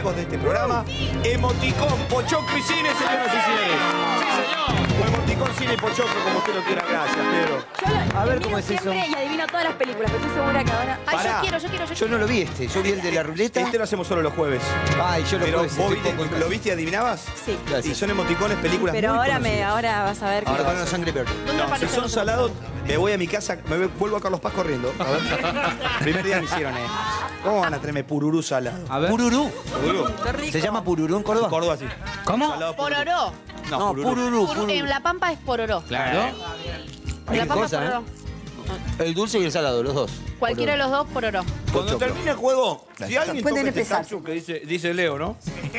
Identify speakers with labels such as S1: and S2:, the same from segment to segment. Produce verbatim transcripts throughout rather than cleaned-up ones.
S1: amigos de este programa. Emoticón, Pochoclo y Cine, señoras y señores.
S2: Sí, señor.
S1: O Emoticón, Cine y Pochoclo, como usted lo quiera. Gracias, Pedro.
S3: Yo lo,
S4: A ver
S3: lo
S4: cómo
S3: miro
S4: es eso.
S3: siempre y adivino todas las películas, pero estoy segura que ahora...
S5: Ay,
S1: Pará.
S5: yo quiero, yo quiero, yo
S4: Yo no lo vi este, yo vi el de la ruleta.
S1: Este lo hacemos solo los jueves.
S4: Ay, yo lo
S1: Pero
S4: jueves
S1: vos
S4: estoy
S1: viste,
S4: poco en casa.
S1: ¿lo viste y adivinabas?
S3: Sí.
S1: Y son emoticones, películas
S3: Pero
S1: muy
S3: ahora, me,
S1: conocidas.
S3: ahora vas a ver que...
S4: Ahora con los Angry Birds.
S5: ¿Dónde
S1: No, si
S5: aparecen
S1: son
S5: los
S1: salados, me voy a mi casa, me voy- vuelvo a Carlos Paz corriendo. A ver. Primer día me hicieron esto. ¿Cómo van a traerme pururú salado?
S2: A ver.
S4: Pururú.
S1: ¿Pururú?
S3: Qué rico.
S4: ¿Se llama Pururú en Córdoba?
S1: Córdoba, sí.
S2: ¿Cómo?
S1: Salado pururú.
S5: Pororó.
S1: No,
S4: No,
S1: pururú.
S4: Pururú.
S5: Puru-
S4: Pururú.
S5: En La Pampa es pororó.
S2: Claro.
S5: En La
S4: Qué
S5: Pampa es
S4: cosa, ¿eh?
S5: pororó.
S4: El dulce y el salado, los dos.
S5: Cualquiera de los dos, pororó.
S1: Cuando
S4: Pochoclo.
S1: termine el juego, si alguien
S3: Pueden
S1: toca este
S3: empezar.
S1: taxi que dice, dice Leo, ¿no?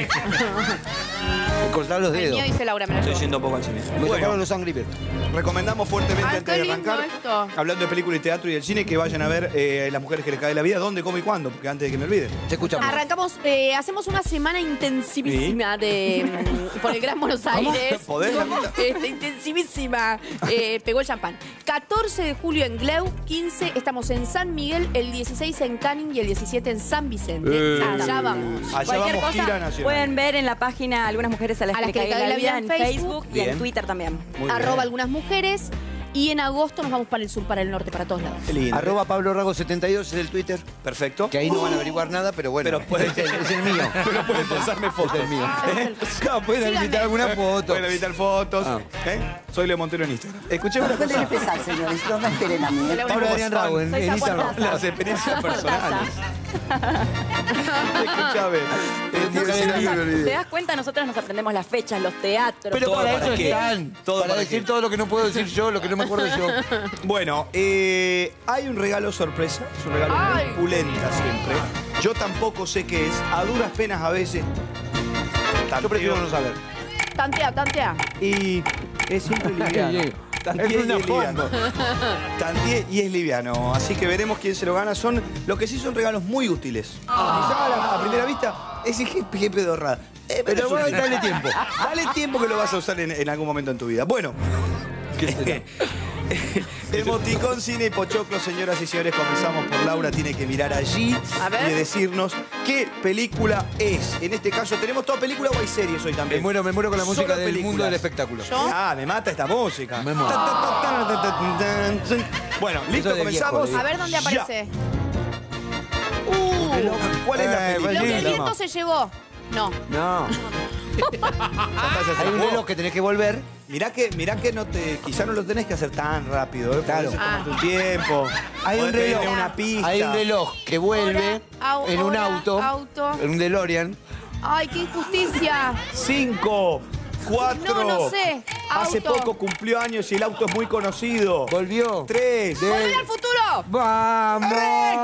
S4: Me cortar los
S5: El
S4: dedos.
S5: mío dice Laura, me lo
S1: Estoy
S5: llevo.
S1: yendo poco al cine.
S4: Me
S1: Bueno,
S4: tocaron los Angry Birds.
S1: recomendamos fuertemente
S5: Ay,
S1: antes
S5: qué
S1: de
S5: lindo
S1: arrancar,
S5: esto.
S1: hablando de película y teatro y del cine, que vayan a ver eh, Las mujeres que les cae la vida, dónde, cómo y cuándo, porque antes de que me olviden.
S4: Te escuchamos.
S5: Arrancamos, eh, hacemos una semana intensivísima de mm, por el Gran Buenos Aires.
S1: ¿Podés, Lamita?
S5: Este, intensivísima. Eh, pegó el champán. catorce de julio en Gleu, quince estamos en San Miguel, el dieciséis en Canning y el diecisiete en San Vicente.
S1: Eh.
S5: Allá vamos.
S1: Allá
S3: Cualquier
S1: vamos,
S3: cosa
S1: Gira Nacional.
S3: pueden ver en la página algunas mujeres a las,
S5: A las
S3: que le cae la vida en Facebook, y
S1: Bien.
S3: en Twitter también.
S1: Muy bien.
S5: Arroba algunas mujeres. Y en agosto nos vamos para el sur, para el norte, para todos lados.
S1: Qué lindo.
S4: Arroba Pablo Rago setenta y dos es el Twitter.
S1: Perfecto.
S4: Que ahí no van a averiguar nada, pero bueno.
S1: Pero puede-
S4: es, el, es el mío.
S1: Pero pueden pasarme fotos.
S4: Es el mío. Claro, pueden
S5: Síganme.
S4: invitar alguna foto.
S1: Pueden evitar fotos.
S4: Ah.
S1: ¿Eh? Soy Leo Montero en Instagram. Escuchemos una
S6: Pueden
S1: cosa.
S6: empezar, señores, no me esperen a mí. ¿eh?
S4: Pablo Adrián Rago en,
S3: Soy
S4: en Instagram.
S3: Zapuertaza.
S1: Las experiencias personales.
S3: Zapuertaza.
S1: Escuchame. Eh,
S4: No
S1: tiene-
S4: sé, no me olvidé.
S3: ¿Te das cuenta? Nosotros nos aprendemos las fechas, los teatros.
S4: Pero
S1: Todo
S4: para
S1: para
S4: eso
S1: qué.
S4: están.
S1: Todo
S4: para
S1: para
S4: decir
S1: qué.
S4: todo lo que no puedo decir yo, lo que no me acuerdo yo.
S1: Bueno, eh, hay un regalo sorpresa. Es un regalo
S5: Ay.
S1: muy pulenta siempre. Yo tampoco sé qué es. A duras penas a veces.
S4: Yo prefiero no saber.
S5: Tantea, tantea.
S1: Y es siempre liviano.
S4: Sí, sí.
S1: Tantié
S4: Es
S1: y
S4: una
S1: es liviano. Tantié y es liviano. Así que veremos quién se lo gana. Son, lo que sí son regalos muy útiles. Quizá a, la- a primera vista, es que, que pedorrada. Eh,
S4: Pero
S1: es
S4: bueno,
S1: útil.
S4: dale tiempo.
S1: Dale tiempo que lo vas a usar en, en algún momento en tu vida. Bueno. Emoticón, Cine y Pochoclo, señoras y señores, comenzamos por Laura. Tiene que mirar allí
S5: A ver.
S1: y decirnos qué película es. En este caso, ¿tenemos toda película o hay series hoy
S4: Me
S1: también?
S4: muero, me muero con la música
S1: Solo
S4: del
S1: películas.
S4: mundo del espectáculo.
S5: ¿Yo?
S1: Ah, me mata esta música.
S4: Me muero.
S1: Bueno, listo,
S4: Eso de viejo,
S1: comenzamos.
S4: de
S5: A ver dónde
S1: Ya.
S5: aparece. Uh,
S1: ¿Cuál es la
S4: Eh,
S1: película?
S5: lo que el
S4: Linda.
S5: viento se llevó. No.
S4: No.
S1: Fantasía se
S4: Hay un
S1: la
S4: reloj que tenés que volver.
S1: Mirá que, mirá que no te, quizá no lo tenés que hacer tan rápido, ¿eh?
S4: Claro.
S1: Podés
S5: Ah.
S1: tomarte un tiempo.
S4: Hay un
S1: podés pedirle
S4: reloj.
S1: una pista.
S4: Hay un reloj que vuelve
S5: Hora, au-
S4: en un
S5: hora,
S4: auto,
S5: auto.
S4: en un DeLorean.
S5: Ay, qué injusticia.
S1: Cinco, cuatro.
S5: No, no sé.
S1: Hace
S5: Auto.
S1: poco cumplió años y el auto es muy conocido.
S4: Volvió.
S1: Tres.
S4: De-
S5: ¡Volver al futuro!
S4: ¡Vamos!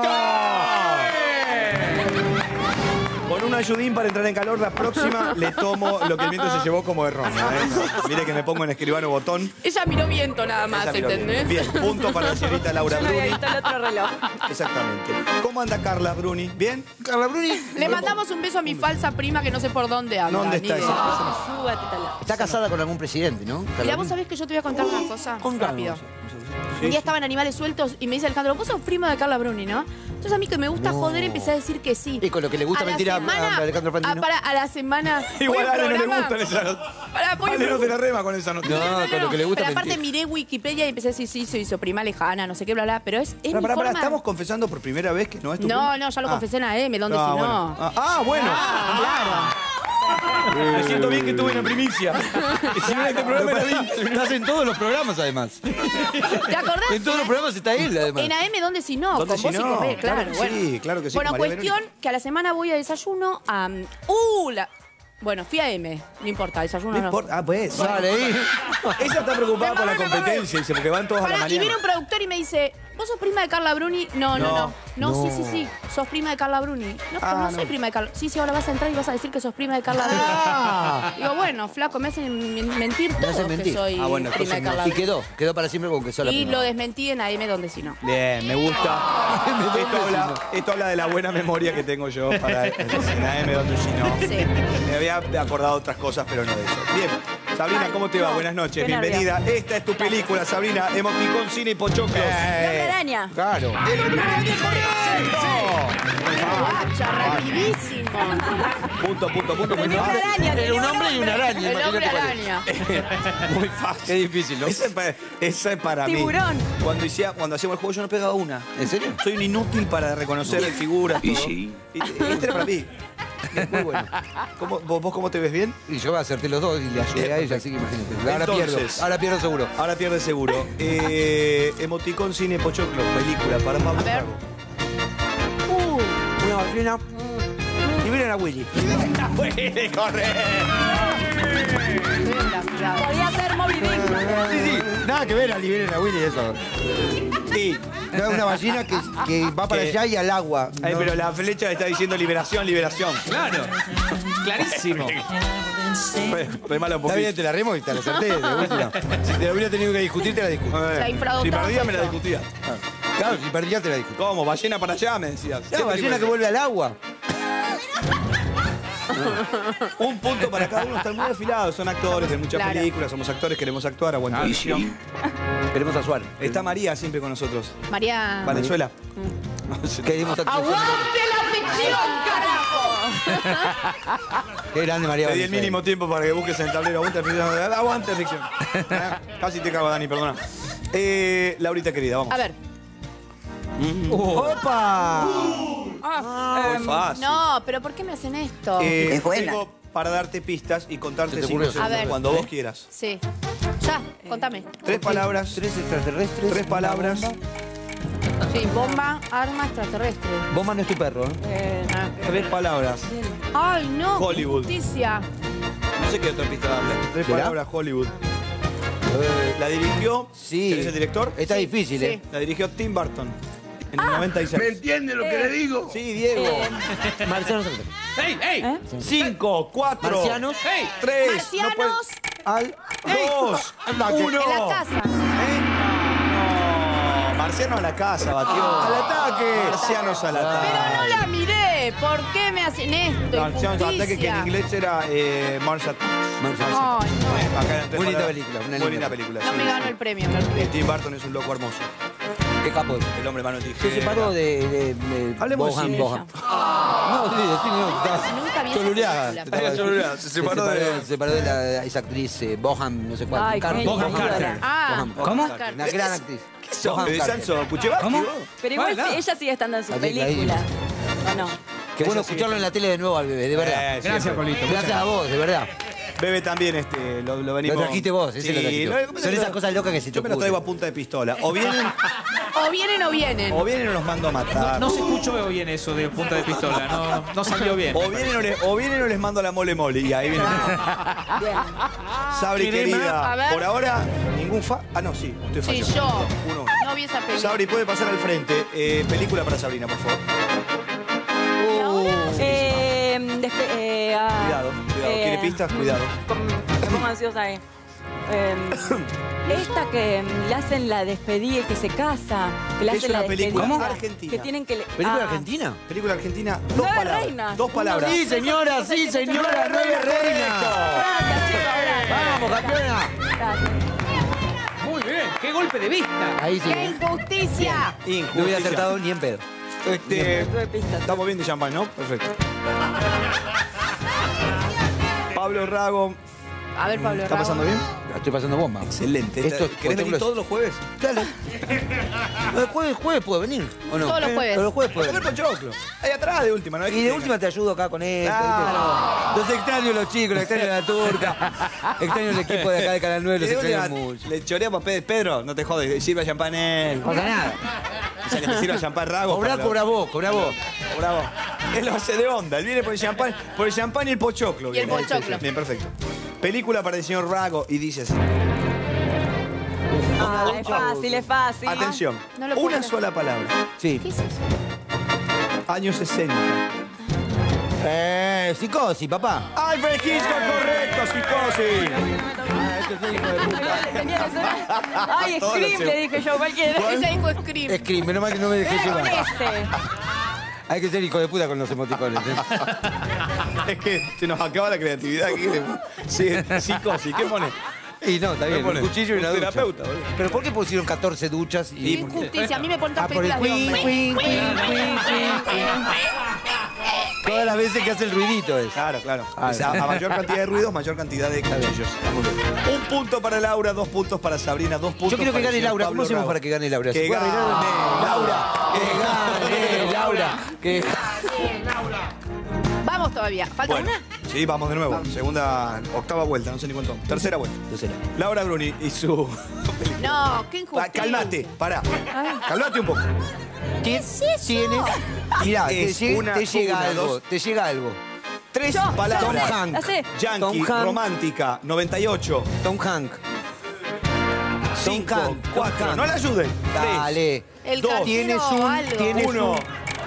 S1: Con un ayudín para entrar en calor, la próxima le tomo lo que el viento se llevó como erróneo. ¿eh? Mire que me pongo en escribano botón.
S5: Ella miró viento nada más,
S1: Esa miró
S5: ¿entendés?
S1: bien. Bien, punto para la señorita Laura
S3: Yo no había
S1: Bruni.
S3: visto el otro reloj.
S1: Exactamente. ¿Cómo anda Carla Bruni? ¿Bien?
S4: Carla Bruni.
S5: Le mandamos un beso a mi falsa prima que no sé por dónde anda.
S1: ¿Dónde
S5: ni
S1: está
S5: idea.
S1: esa?
S3: Súbate, talá.
S4: Está casada con algún presidente, ¿no? Carla
S5: Mirá, vos
S4: Bruni.
S5: sabés que yo te voy a contar una cosa
S4: Contanos.
S5: rápido.
S1: Sí,
S5: Un día
S1: sí.
S5: estaban animales sueltos y me dice Alejandro, vos sos prima de Carla Bruni, ¿no? Entonces a mí que me gusta
S4: No.
S5: joder empecé a decir que sí.
S4: Y con lo que le gusta
S5: A la
S4: mentir a-
S5: semana-
S4: a Alejandro Fantino.
S5: a- para, a la semana.
S1: Igual
S5: voy
S1: a
S5: al
S1: Ale no le
S5: programa-
S1: gustan esas
S5: Pará, voy
S1: Ale
S5: al
S1: no te la rema con esa noticia.
S4: No, con lo que le gusta
S5: Pero aparte
S4: mentir.
S5: miré Wikipedia y empecé a decir, sí, soy su prima lejana, no sé qué, bla, bla. Pero es, es
S1: Pará,
S5: mi
S1: pará, pará,
S5: forma...
S1: ¿estamos confesando por primera vez que no es tu
S5: No,
S1: prima?
S5: no, ya lo
S1: Ah.
S5: confesé en A M, ¿dónde
S1: Ah,
S5: si
S1: bueno.
S5: no?
S1: Ah, ah, bueno. Me siento bien que tuve una primicia. Y si no en este programa era bien.
S4: Estás en todos los programas, además.
S5: ¿Te acordás?
S4: En todos los programas está él, además.
S5: En A M, ¿dónde si no?
S1: ¿Dónde
S5: Con
S1: si
S5: vos y
S1: no?
S5: con B,
S1: Claro
S5: claro.
S1: que
S5: bueno.
S1: sí, claro que sí,
S5: Bueno,
S1: con María
S5: cuestión que a la semana voy a desayuno a... ¡Uh! La... Bueno, fui a M, no importa, desayuno
S1: No
S5: no.
S1: importa. Ah, pues.
S4: Dale, ahí.
S1: Ella está preocupada por la
S5: Me mamé, me
S1: competencia, dice, porque van todos a la
S5: Pará, y
S1: mañana.
S5: viene un productor y me dice, ¿vos sos prima de Carla Bruni? No, no,
S1: No.
S5: no. No,
S4: No.
S5: sí, sí, sí. Sos prima de Carla Bruni. No, pero
S1: Ah,
S5: no,
S1: no.
S5: soy prima de Carla. Sí, sí, ahora vas a entrar y vas a decir que sos prima de Carla Bruni.
S1: Ah.
S5: Digo, bueno, flaco, me hacen men- mentir
S4: Me
S5: todos
S4: hacen
S5: que
S4: mentir.
S5: soy
S1: Ah, bueno,
S5: prima de
S1: entonces
S5: Carla
S4: Y
S5: Bruni.
S4: quedó, quedó para siempre con que sola
S5: Y
S4: prima.
S5: lo desmentí en A M donde si no.
S1: Bien, me gusta. Esto habla, esto habla de la buena memoria que tengo yo para en A M donde si no.
S5: Sí.
S1: Me había acordado otras cosas, pero no de eso. Bien, Sabrina,
S5: Ay,
S1: ¿cómo te va?
S5: no.
S1: Buenas noches,
S3: Qué
S1: bienvenida. Esta es tu película, Sabrina, Emoticón, Cine y Pochoclos.
S3: El hombre araña.
S4: Claro.
S1: ¡El hombre araña, correcto!
S5: Facha, rapidísimo.
S1: Punto, punto, punto. Muy
S3: Tenía una
S1: fácil.
S3: araña,
S4: Era
S3: tenía
S4: un hombre y una araña.
S5: El hombre
S4: imagínate cuál es.
S5: araña.
S1: Muy fácil.
S4: Qué difícil, ¿no?
S1: Esa es para, esa es para mí.
S3: Tiburón.
S1: Cuando, hacía- cuando hacíamos el juego yo no pegaba una.
S4: ¿En serio?
S1: Soy un inútil para reconocer figuras.
S2: Y
S1: todo.
S2: sí.
S1: Y, este era para mí. Es muy bueno. ¿Cómo- vos, vos cómo te ves bien?
S4: Y yo acerté los dos y le ayudé a ella, así que imagínate. Ahora
S1: Entonces-
S4: pierdo. Ahora pierdo seguro.
S1: Ahora pierde seguro. Eh, emoticón cine pochoclo, película para Pablo
S5: A ver.
S1: Rago.
S5: Uh,
S4: Una ballena. Y miren a Willy.
S1: Puede correr.
S5: mira, mira.
S3: Podía ser Moby Dick.
S4: Sí, sí. Nada que ver a liberen a Willy eso.
S1: Sí.
S4: No es una ballena que, que va para
S1: Que-
S4: allá y al agua.
S1: Ay,
S4: No.
S1: pero la flecha está diciendo liberación, liberación.
S2: Claro. Clarísimo.
S1: Re, re malo un
S4: Está
S1: poquito.
S4: bien, te la remo y te la acerté. De última. Si te la hubiera tenido que discutir, te la discuto.
S1: A ver,
S5: Se ha infradotado
S1: si perdía me la
S5: eso.
S1: discutía.
S4: Claro, si perdías, te la discuto.
S1: ¿Cómo? Ballena para allá, me decías.
S4: La ballena que vuelve al agua.
S1: Un punto para cada uno, están muy afilados, son actores de muchas
S5: Claro.
S1: películas, somos actores, queremos actuar, aguanta.
S2: Y sí.
S4: Queremos a Suárez.
S1: Está María siempre con nosotros.
S5: María.
S1: Valenzuela.
S4: Queremos a
S5: ¡Aguante la ficción, carajo!
S4: Qué grande María
S1: Te di el
S4: Valenzuela.
S1: mínimo tiempo para que busques en el tablero. Aguante ficción. Aguante ficción. Eh, Casi te cago, Dani, perdona. Eh, Laurita querida, vamos.
S5: A ver.
S4: ¡Opa!
S1: Muy fácil.
S5: No, pero ¿por qué me hacen esto?
S1: Eh,
S6: Es buena.
S1: Tengo para darte pistas y contarte
S4: Se te
S1: cinco
S4: ocurrió.
S1: segundos
S5: A ver.
S1: cuando vos quieras.
S5: Sí. Ya, contame.
S1: Tres palabras.
S4: Tres extraterrestres.
S1: Tres palabras.
S5: Sí, bomba, arma extraterrestre.
S4: Bomba no es tu perro, ¿eh?
S3: Eh,
S5: Ah.
S1: Tres palabras.
S5: Ay, no. qué
S1: Hollywood.
S5: Justicia.
S1: No sé qué otra pista darle. Tres
S4: ¿Será?
S1: palabras, Hollywood. La dirigió.
S4: Sí.
S1: ¿Tenés el director?
S4: Está
S5: Sí,
S4: difícil,
S5: sí.
S4: ¿eh?
S1: La dirigió Tim Burton. En el noventa y seis.
S2: ¿Me entiende lo que le digo?
S1: Sí, Diego.
S3: eh,
S4: Marcianos.
S2: ¡Ey, ey!
S3: ¿eh?
S1: Cinco, cuatro.
S4: Marcianos.
S2: ¡Ey!
S1: Tres.
S5: Marcianos
S1: No puede-
S4: Al.
S1: Dos. Uno.
S5: en la casa.
S1: ¿Eh? No. Marciano a la casa, batió.
S4: ¡Al ataque!
S1: Marcianos a la
S5: Pero
S1: casa.
S5: no la miré. ¿Por qué me hacen esto?
S1: Marcianos al ataque, que en
S5: Injusticia.
S1: inglés era eh, Mars Attacks.
S4: Marcianos.
S5: Ay, no.
S1: Acá en tres
S4: Muy linda
S1: palabras.
S4: película, una
S1: Muy
S4: linda
S1: linda película.
S5: No
S1: sí,
S5: me
S1: sí.
S5: ganó el premio, me olvidé.
S1: Eh, Tim Burton es un loco hermoso.
S4: Qué capo es.
S1: El hombre mano tijera.
S4: Se separó de. de, de
S1: Hablemos de
S4: Bohan,
S1: cine.
S4: Bohan. No, sí, de cine no. estaba-
S5: Nunca vi esa
S4: Choluleada.
S5: película.
S4: Estaba-
S1: Choluleada, se separó de-
S4: Se separó de la, esa actriz, eh, Bohan, no sé cuál.
S3: Ay,
S4: Carter.
S3: qué
S2: Bohan
S3: linda.
S2: Carter.
S5: Ah,
S4: Bohan-
S2: ¿Cómo?
S5: Carter.
S4: Una gran actriz.
S1: ¿Sos
S4: Bohan
S1: de
S4: Carter.
S1: Sanso Kuchevaki,
S2: ¿Cómo?
S1: vos?
S3: Pero igual
S2: Bueno.
S3: sí, ella sigue estando en sus
S4: Así que ahí-
S3: películas. ¿O no?
S4: Qué bueno
S1: Ella sí.
S4: escucharlo en la tele de nuevo al bebé, de verdad.
S1: Eh,
S2: Gracias,
S1: siempre.
S2: Polito.
S4: Gracias a vos, de verdad.
S1: Bebe también, este, lo, lo venimos...
S4: Lo trajiste vos, ese
S1: Sí,
S4: lo trajiste
S1: lo-
S4: vos. Son esas cosas locas que se te
S1: Yo me lo
S4: ocurren.
S1: traigo a punta de pistola. O vienen,
S5: O vienen o vienen.
S1: o vienen o los mando a matar.
S2: No se escuchó bien eso de punta de pistola. No, no, no salió bien.
S1: O vienen o, le- o vienen o les mando a la mole mole. Y ahí vienen.
S3: Bien.
S1: Sabri,
S5: Crema.
S1: querida.
S5: A ver.
S1: Por ahora, ningún fa... Ah, no, sí. Estoy
S5: Sí,
S1: fallando.
S5: yo.
S1: Uno.
S5: No vi esa película.
S1: Sabri, puede pasar al frente. Eh, película para Sabrina, por favor.
S3: Eh, despe- eh, ah,
S1: Cuidado, cuidado.
S3: eh,
S1: ¿Quiere pistas? Cuidado.
S3: con- Me pongo ansiosa ahí. Eh, esta que mm, le hacen la despedida y que se casa. Que le
S1: Es
S3: hacen
S1: una
S3: la
S1: película
S3: despedida,
S1: argentina.
S3: Que tienen que. le-
S4: ¿Película
S3: ah,
S4: argentina?
S1: Película argentina, dos
S3: Nueve
S1: palabras.
S3: reinas.
S1: Dos palabras.
S4: Sí, señora, sí, señora, nueve reinas.
S3: Gracias, chicos, gracias.
S4: Vamos, campeona.
S3: Gracias.
S2: Muy bien. ¡Qué golpe de vista!
S4: Ahí sí.
S5: ¡Qué injusticia!
S1: Injusticia.
S4: No hubiera acertado ni en pedo.
S1: Este,
S3: Tuve pistas.
S1: estamos bien de champán, ¿no? Perfecto. Pablo Rago.
S5: A ver, Pablo
S1: ¿Está
S5: Rago.
S1: pasando bien?
S4: La estoy pasando bomba.
S1: Excelente.
S4: Esto es
S1: ¿Querés venir
S4: Pochoclo-
S1: todos los jueves?
S4: Dale. El jueves, jueves puede venir, ¿o no?
S5: Todos los jueves.
S4: Todos los jueves puede
S1: Comer
S4: venir.
S1: pochoclo. Ahí atrás de última, ¿no?
S4: Y de última te ayudo acá con esto.
S1: Claro.
S4: ¿viste? Los extraño los chicos, los extraño la turca. Extraño el equipo de acá de Canal nueve,
S1: Y
S4: los
S1: de
S4: extraño
S1: última,
S4: mucho.
S1: le choreamos a Pedro. Pedro, no te jodes, sirva champán él.
S4: No pasa nada.
S1: O sea, que te sirva champán Rago.
S4: Cobrá,
S1: para-
S4: cobra vos, cobra vos.
S1: Bravo. Él lo hace de onda. Él viene por el champán, por el champán y el pochoclo.
S5: Y el
S1: viene.
S5: pochoclo.
S1: Bien, perfecto. Película para el señor Rago y dice así.
S3: Ah, es fácil, es fácil.
S1: Atención.
S5: No lo puedo
S1: Una
S5: creer.
S1: sola palabra.
S4: Sí.
S5: ¿Qué es eso?
S1: Años sesenta.
S4: Eh, psicosis, papá.
S1: ¡Ay, Fresquisco, correcto, psicosis!
S4: Ah, este es el hijo de puta.
S3: Tenía que ser- Ay,
S1: Todos
S3: Scream,
S1: los-
S3: le dije yo, cualquiera.
S5: Ella dijo Scream.
S4: Es crimen, menos mal que no me dejé
S3: Era con
S4: llevar.
S3: ese.
S4: Hay que ser hijo de puta con los emoticones. ¿eh?
S1: Es que se nos acaba la creatividad. ¿Qué queremos? Sí, psicosis, ¿qué pone?
S4: Y no, está bien,
S1: pone?
S4: un cuchillo y
S1: Un
S4: una ducha.
S1: terapeuta, boludo.
S4: ¿Pero por qué pusieron catorce duchas y...?
S5: Qué injusticia. A mí me ponen
S4: Ah,
S5: todas
S4: por el
S5: películas de
S4: queen,
S5: hombres.
S4: queen, queen, queen, queen. Todas las veces que hace el ruidito es.
S1: Claro, claro.
S4: Ah,
S1: O sea, a mayor cantidad de ruidos, mayor cantidad de cuchillos. Un punto para Laura, dos puntos para Sabrina, dos puntos
S4: Yo quiero que
S1: para el
S4: gane
S1: señor
S4: Laura.
S1: Pablo
S4: ¿Cómo hacemos
S1: Rago.
S4: para que gane Laura?
S1: Que
S4: ¿Se puede
S1: gane
S4: arreglar?
S1: Laura.
S4: Que gane Laura. Que
S5: Vamos todavía. ¿Falta
S1: Bueno,
S5: una?
S1: sí, vamos de nuevo. Segunda, octava vuelta, no sé ni cuánto. Tercera vuelta.
S4: Tercera.
S1: Laura Bruni y su...
S5: No, qué
S1: Pa-
S5: injusticia.
S1: Calmate, pará. Calmate un poco.
S4: ¿Qué tienes? Mirá, te,
S1: Es
S4: llega-
S1: una,
S4: te llega
S1: una,
S4: algo.
S1: dos.
S4: Te llega algo.
S1: Tres
S3: Yo,
S1: palabras.
S4: Tom
S3: ya sé,
S4: Hanks.
S3: ya sé.
S1: Yankee,
S4: Tom Hanks.
S1: romántica, noventa y ocho.
S4: Tom Hank.
S1: Cinco,
S4: Hanks, Tom
S1: cuatro.
S4: Hanks.
S1: No la ayuden.
S4: Dale.
S5: El
S1: Dos.
S5: cartero
S4: Tienes un-
S5: algo.
S4: tienes
S1: Tres. Uno.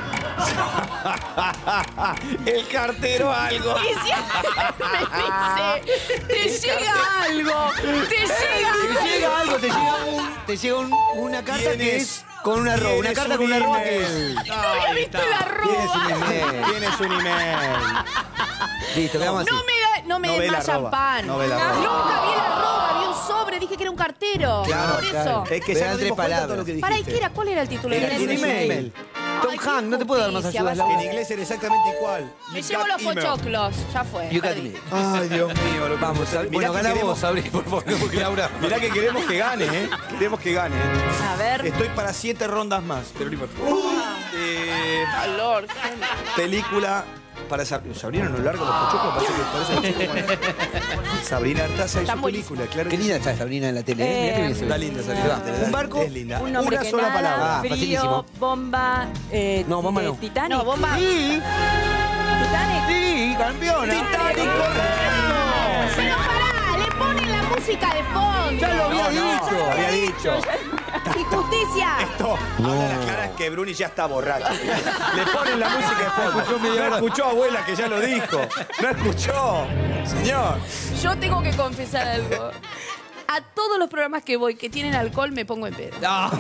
S1: El cartero algo.
S5: Y siempre me dice, te llega algo, te llega
S4: Te
S5: algo.
S4: llega algo, te llega, un, te llega un- una carta que
S1: Tienes-
S4: es con una arroba. Una
S1: tienes
S4: carta
S1: un
S4: con una arroba
S1: email.
S4: que es.
S5: No había visto la
S4: Tienes un
S5: arroba.
S4: email.
S1: Tienes un email.
S4: Listo, quedamos así.
S5: No me, da, no me
S1: No
S5: des
S1: ve la
S5: más
S1: arroba.
S5: champán.
S1: No ve la arroba.
S5: Nunca vi la arroba, vi un sobre, dije que era un cartero.
S4: Claro,
S5: Por eso.
S4: claro.
S1: Es que
S4: Vean
S1: ya no
S4: tres
S1: dimos cuenta de todo
S4: palabras.
S1: lo que
S5: ¿Para
S1: dijiste.
S5: qué era? ¿Cuál era el título?
S1: Era
S5: Del
S1: tienes un
S5: email?
S1: email.
S4: Tom
S5: Ay, qué
S4: Hanks, no te puedo dar más
S5: injusticia,
S4: ayudas,
S5: vaya.
S1: En
S4: Laura.
S1: inglés era exactamente igual.
S5: Me
S1: You
S5: llevo
S1: got
S5: los
S1: email.
S5: pochoclos. Ya fue.
S4: You got
S5: perdí.
S4: me.
S1: Ay, Dios mío. Lo que
S4: Vamos,
S1: Mirá
S4: Sabri.
S1: que
S4: Bueno, gana
S1: queremos-
S4: vos, Sabri, por favor, porque Laura.
S1: Mirá que queremos que gane, ¿eh? Queremos que gane.
S3: A ver.
S1: Estoy para siete rondas más, pero no importa. Eh,
S5: Calor.
S1: película para Sabrina. Sabrina no larga los pochoclos, parece que parece que Sabrina Artaza y
S5: Está
S1: su
S5: buenísimo.
S1: película, claro.
S4: Qué
S1: que
S4: linda
S1: sí.
S4: está Sabrina en la tele, ¿eh? Mirá qué bien se ve.
S1: Está linda Sabrina.
S4: Va.
S1: Está-
S4: ¿Un barco?
S1: Es linda.
S3: Un nombre
S1: Una
S3: que
S1: sola
S3: nada,
S1: palabra.
S4: Ah,
S3: frío,
S4: facilísimo.
S3: bomba, eh,
S4: No, bomba
S3: de
S4: no.
S3: Titanic.
S5: No, bomba.
S4: Sí,
S3: Titanic.
S4: sí, campeona.
S1: Titanic, correcto.
S5: Pero pará, le ponen la música de fondo.
S4: Ya lo había
S1: No, no,
S4: dicho.
S1: lo había dicho.
S5: Injusticia.
S1: Esto habla las caras que Bruni ya está borracho. Le ponen la música de fondo.
S4: Escuchó media
S1: No
S4: hora.
S1: escuchó abuela que ya lo dijo. No escuchó. Señor.
S5: Yo tengo que confesar algo. A todos los programas que voy que tienen alcohol me pongo en pedo.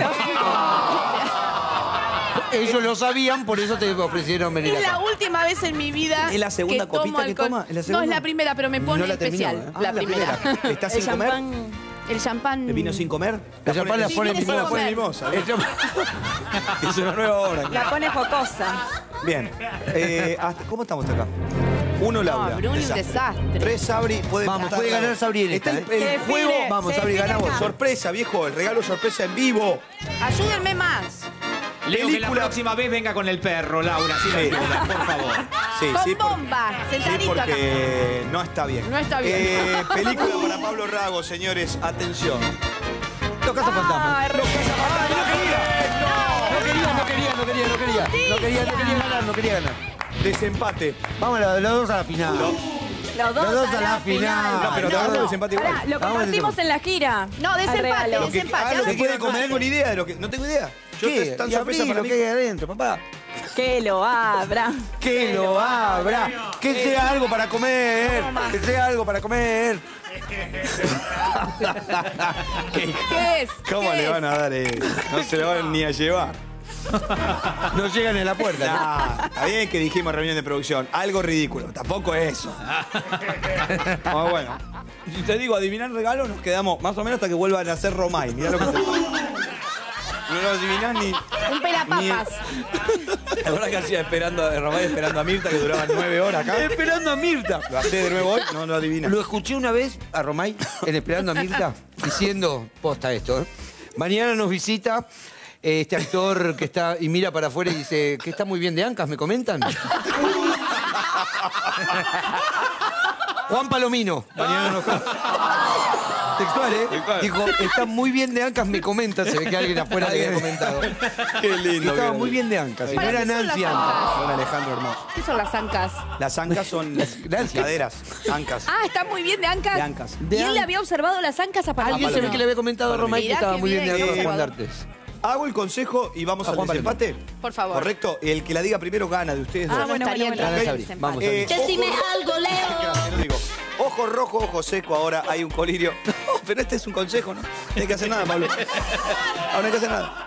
S4: Ellos lo sabían, por eso te ofrecieron venir
S5: Es la
S4: acá.
S5: última vez en mi vida
S1: ¿Es la segunda
S5: que tomo
S1: copita que
S5: alcohol.
S1: toma? ¿Es la
S5: No,
S1: segunda?
S5: es la primera, pero me pone
S4: No la terminó,
S5: especial.
S4: ¿eh?
S1: Ah,
S5: la, primera.
S1: ¿Está
S3: El
S1: sin comer?
S3: champán.
S5: El champán.
S1: ¿El vino sin comer?
S4: El champán la
S5: Sí,
S4: pone
S5: viene
S4: en
S5: sin
S1: la pone
S5: comer.
S1: mimosa.
S4: El champán-
S1: Es una nueva obra.
S3: La pone jocosa.
S1: Bien. Eh, hasta- ¿Cómo estamos hasta acá? Uno, Laura.
S5: Bruni, un desastre.
S1: Tres, Sabri. Puede
S4: Vamos,
S1: empatar,
S4: puede ganar
S1: Laura.
S4: Sabri en
S1: Está el,
S4: esta,
S1: el
S3: Se
S1: juego.
S3: define,
S4: Vamos,
S3: se
S4: Sabri,
S3: define
S4: gana vos.
S3: acá.
S1: Sorpresa, viejo. El regalo sorpresa en vivo.
S5: Ayúdenme más.
S2: Leo que la
S1: Película-
S2: próxima vez venga con el perro, Laura, si la
S1: Sí.
S2: ayuda, por favor.
S1: Sí,
S5: Con
S1: sí. por-
S5: bomba.
S1: Sí,
S5: Sentadito acá.
S1: porque no está bien.
S5: No está bien.
S1: Eh, película para Pablo Rago, señores. Atención.
S4: Los casos fantasmas.
S3: Ah, re-
S4: No quería, no quería, no quería, no quería. No quería, no quería ganar, no quería ganar.
S1: Desempate.
S4: Vamos a los dos a la final.
S3: Los dos,
S4: Los dos a la final.
S1: No, pero te agarro desempate igual.
S3: Pará, lo
S4: Vamos,
S3: compartimos en la gira.
S5: No,
S3: Al
S5: desempate,
S3: regalo.
S1: Lo que,
S5: desempate.
S1: ah, lo que
S5: ¿Se
S1: puede
S4: puede
S1: comer.
S4: comer?
S1: No tengo ni idea de lo que. No tengo idea. Yo
S4: ¿Qué?
S1: es tan
S4: Y
S1: sorpresa
S4: abrí
S1: para
S4: lo
S1: mí.
S4: que hay adentro, papá.
S3: Que lo abra.
S4: Que lo abra. Que sea algo para comer. Que sea algo para comer.
S1: ¿Qué?
S5: ¿Qué es?
S1: ¿Cómo
S5: ¿Qué
S1: le
S5: es?
S1: van a dar eso? No se lo van ni a llevar.
S4: No llegan a la puerta. ¿no?
S1: Nah, está bien que dijimos reunión de producción. Algo ridículo. Tampoco eso. Ah, bueno. Si te digo adivinar regalo, nos quedamos más o menos hasta que vuelvan a hacer Romay. Mirá lo que te digo. No lo adivinás ni.
S5: Un pelapapas.
S1: La verdad que hacía esperando a Romay esperando a Mirta, que duraba nueve horas acá.
S4: Esperando a Mirta.
S1: Lo hacé de nuevo hoy, no lo adivinas.
S4: Lo escuché una vez a Romay en Esperando a Mirta diciendo, posta esto, ¿eh? Mañana nos visita eh, este actor que está y mira para afuera y dice que está muy bien de ancas, ¿me comentan? Juan Palomino. Mañana nos... Textual, ¿eh?
S1: Textual.
S4: Dijo, está muy bien de ancas, me comenta. Se ve que alguien afuera le había comentado.
S1: Qué
S4: Que
S1: lindo.
S4: estaba
S1: que
S4: muy
S1: era.
S4: bien de ancas. Y no
S5: ¿Para
S4: era
S5: qué son
S4: Nancy
S5: las
S4: Ancas.
S5: ancas?
S1: Don Alejandro hermoso.
S5: ¿Qué son las ancas?
S1: Las ancas son
S4: Nancy.
S1: caderas. Ancas.
S5: Ah, está muy bien de ancas.
S1: De ancas.
S5: Y
S4: De
S5: él
S4: an-
S5: le había observado las ancas a Palomino.
S4: Alguien se ve que le había comentado a Romay que
S5: Mirá
S4: estaba
S5: qué
S4: muy bien de
S5: bien,
S4: ancas a
S5: eh.
S4: Juan D'Artes.
S1: Hago el consejo y vamos
S4: A
S1: al
S4: Juan Palomino.
S1: desempate.
S5: Por favor.
S1: Correcto. El que la diga primero gana de ustedes
S5: Ah,
S1: dos.
S5: bueno,
S3: bueno,
S5: estaría
S3: bueno.
S5: entrando
S4: Gana
S5: el
S4: Sabri.
S5: desempate.
S4: Vamos,
S1: Eh,
S4: Sabri.
S5: Decime algo, Leo.
S1: Gracias, lo digo. Ojo rojo, ojo seco, ahora hay un colirio. No, pero este es un consejo, ¿no? No hay que hacer nada, Pablo. Ahora no hay que hacer nada.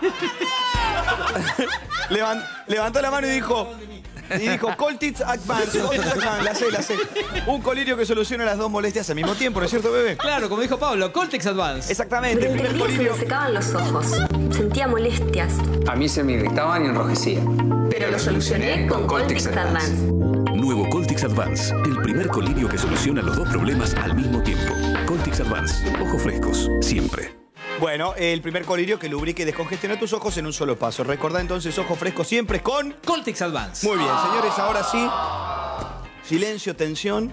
S1: Levan- levantó la mano y dijo... Y dijo, Coltitz Advance, Coltitz Advance, la sé, la sé. Un colirio que soluciona las dos molestias al mismo tiempo, ¿no es cierto, bebé?
S2: Claro, como dijo Pablo, Coltex Advance.
S1: Exactamente, el
S7: Durante
S1: primer
S7: el día se
S1: colirio...
S7: me secaban los ojos. Sentía molestias.
S8: A mí se me irritaban y enrojecía.
S7: Pero lo solucioné con Coltex Advance.
S8: Coltix Advance, el primer colirio que soluciona los dos problemas al mismo tiempo. Coltix Advance, ojos frescos, siempre.
S1: Bueno, el primer colirio que lubrique y descongestiona tus ojos en un solo paso. Recordá entonces, ojos frescos siempre con...
S2: Coltix Advance.
S1: Muy bien, señores, ahora sí. Silencio, tensión.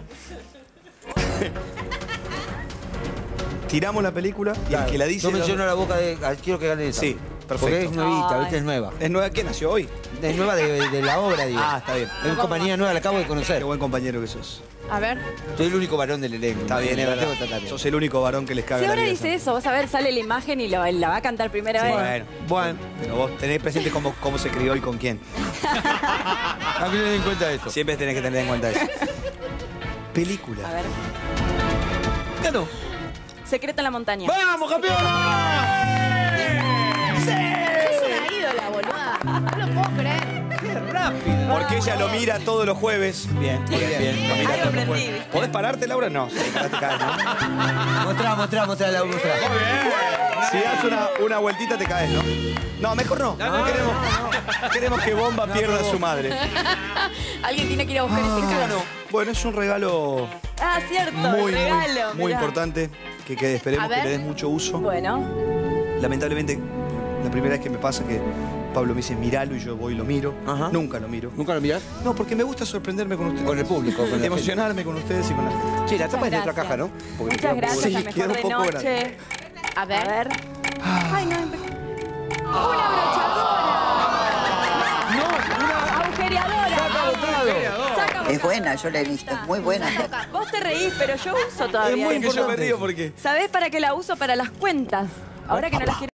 S1: Tiramos la película y el que la dice...
S4: No menciono la boca de... ah, quiero que gane esa.
S1: Sí, perfecto.
S4: Porque es nuevita,
S3: Ay.
S4: ¿viste? Es nueva.
S1: ¿Es nueva? ¿Qué nació hoy?
S4: Es nueva de, de la obra, digo.
S1: Ah, está bien.
S4: Es una compañía nueva, la acabo de
S1: Qué
S4: conocer.
S1: buen compañero que sos.
S5: A ver.
S4: Soy el único varón del elenco.
S1: Está bien, es verdad.
S4: Tengo que tratar bien.
S1: Sos el único varón que les cabe
S3: Si
S1: la
S3: ahora
S1: vida.
S3: dice eso, vas a ver, sale la imagen y lo- la va a cantar primera vez.
S1: Bueno, bueno, pero vos tenés presente cómo, cómo se crió y con quién.
S4: A mí no me den cuenta de eso.
S1: Siempre tenés que tener en cuenta eso. Película.
S3: A ver.
S1: Ganó.
S3: Secreto en la montaña.
S1: ¡Vamos, campeón!
S5: Es una ídola, boluda. No lo puedo creer.
S1: Porque ella lo mira todos los jueves. Bien, bien, bien. Lo mira
S3: Algo
S1: todos los
S3: aprendí,
S1: jueves.
S3: ¿viste?
S1: ¿Podés pararte, Laura? No. Sí, parate acá, ¿no?
S4: Mostrá, mostrá, mostrá, la mostrá.
S1: Si das una, una vueltita te caes, ¿no? No, mejor no. No, queremos, queremos que Bomba pierda a su madre.
S5: Alguien tiene que ir a buscar ese
S1: ¿Qué
S5: cara.
S1: ganó? Bueno, es un regalo
S3: Ah, cierto,
S1: muy,
S3: el regalo.
S1: muy, muy
S3: mirá.
S1: importante que, que esperemos
S5: A ver.
S1: que le des mucho uso.
S3: Bueno,
S1: Lamentablemente, la primera vez que me pasa que Pablo me dice miralo y yo voy y lo miro.
S4: Ajá.
S1: Nunca lo miro.
S4: ¿Nunca lo mirás?
S1: No, porque me gusta sorprenderme con ustedes.
S4: Con el público, con la
S1: Emocionarme con ustedes y con la gente.
S4: Sí, la tapa es de otra
S3: gracias.
S4: caja, ¿no? Porque
S3: muchas
S4: queda un poco-
S3: gracias.
S1: Sí,
S3: la mejor
S1: quedó un
S3: de
S1: poco
S3: noche.
S5: A
S3: A
S5: ver.
S3: ver. Ay, no. empe- ¡Una brochadora! No, una agujereadora.
S4: ¡Saca botado!
S3: Saca
S6: Es buena, yo la he visto, es muy buena.
S3: Vos te reís, pero yo uso
S1: Es
S3: todavía.
S1: muy que yo me
S3: importante.
S1: río porque...
S3: ¿Sabés para qué la uso? Para las cuentas. Ahora que no las quiero